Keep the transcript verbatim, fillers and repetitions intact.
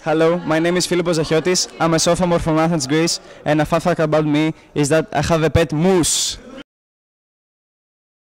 Hello, my name is Philippos Zachiotis. I'm a sophomore from Athens, Greece, and a fun fact about me is that I have a pet moose.